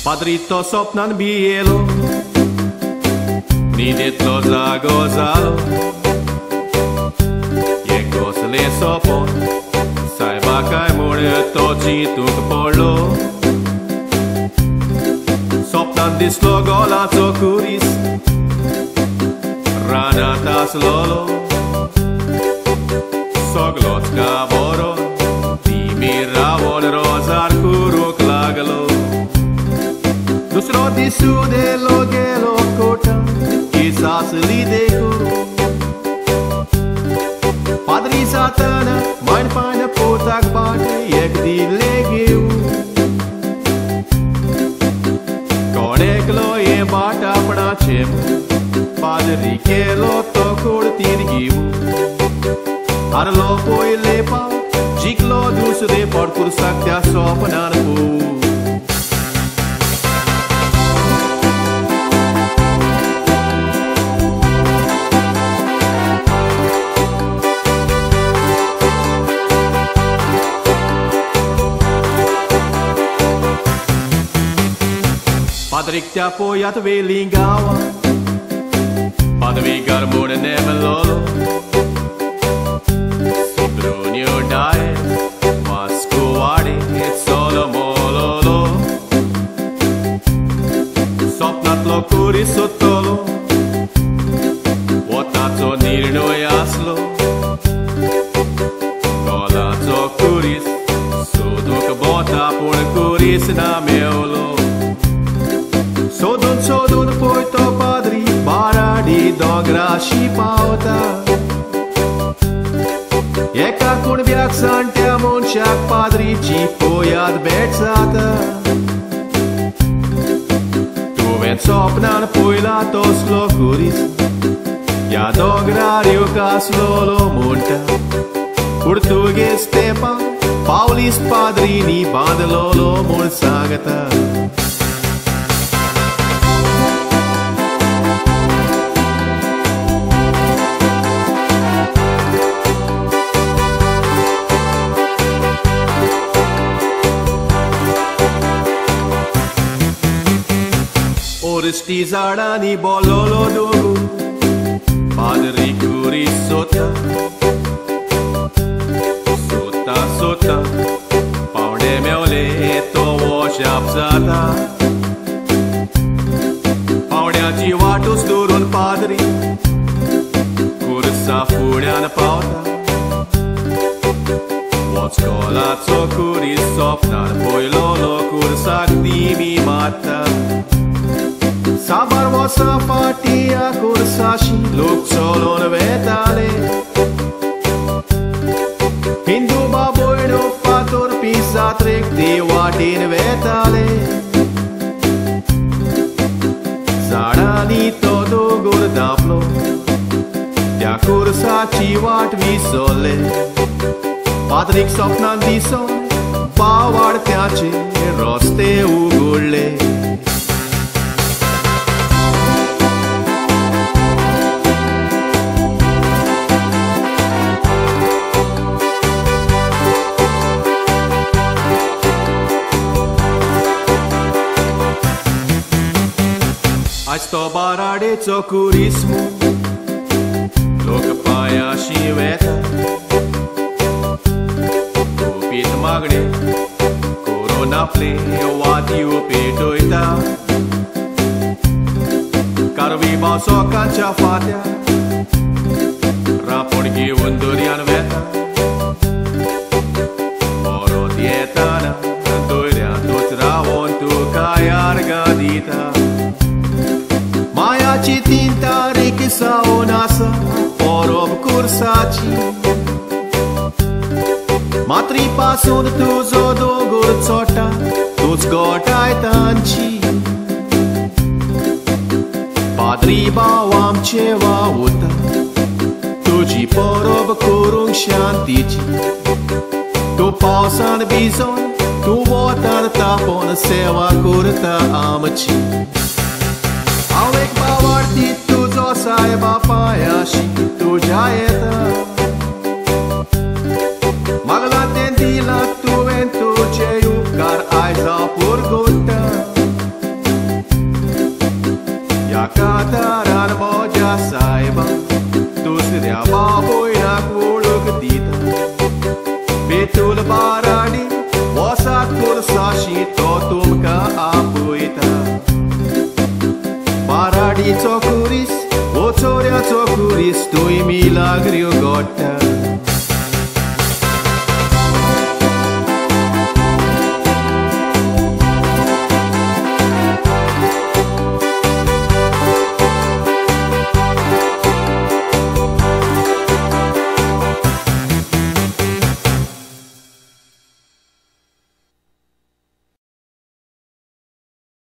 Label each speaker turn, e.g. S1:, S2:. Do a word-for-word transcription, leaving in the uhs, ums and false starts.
S1: Padrito sopnan bielo, ni detlo zagozalo. Jego se le sopon, saiba kaj more toči tuk polo. Sopnan dislo golaco kuris, rana tas lolo. Soglotska boro, timira vol rozar kuruk lagalo. दूसरो दिसु दे लोगे लो कोटा की सासली देखो पादरी साताना माइन पाना पोताक बाटे एक दी लेगेऊ कौन एकलो ये बाट अपना छेम पादरी के लो तो कोड तीर गिऊ हर लो पोई ले पाओ जिकलो दूसरे पड़ कुर सक्त्या सोपनान पू Padrik te apoiat velingawa, padvi garmone nemelolo. Si brunio dae, mascuari et solo mololo. Sopnat locuri sottolo, vuotato nirno jaslo. Golato curis, suduk bota pun curis na meolo. Sodun, sodun, poi to padri, baradi dogra și pauta. E ca cun viac santea monceac padri, ci poiat bețata. Tu ven sopnan poi la tos locuris, ia dograriu cas lolo munta. Portughez stepa, Paulis padrini, band lolo mult sagata. Orsti zarani bololo dogu, padri curi sota, sota sota, paude meole to oșapzata. Paudeaci vatus durun padri, cursa furean pauta. Voțcolațo curi sopnar, poi lolo cursa dimi mata. Sabar vosa fatia cursa și loc solon vetale. Hindu baboino fator pisa trec de watin vetale. Zarani todo gurdaplo, tea cursa ci wat visole. Patrick sopnan dison, bawar teace roste ugulle. Azi to baradețo curismu, loc paia și veta. Cupit magne, corona pleo atiu pe doita. Carvi baso cancea fatea, raporghi undurian veta. Oro dietana, doirea tot ravon tu cai argadita. Maia citinta rikisa onasa, orob cursaci. Matri pasun tu zodo gurțota, tu-ți gotai tanci. Padri bawam ceva uta, tu ci porob curung șantici. Tu pausan bizon, tu votar tapon seva curta amci. Auek bavarti tu zo saiba paia și tu jaeta. Magla tendila tu ventu ce iucar ai za purguta. Betul barani Wasat kursashi to tumka apuita Baradi tokuris O choria tokuris Tui milagrio gotta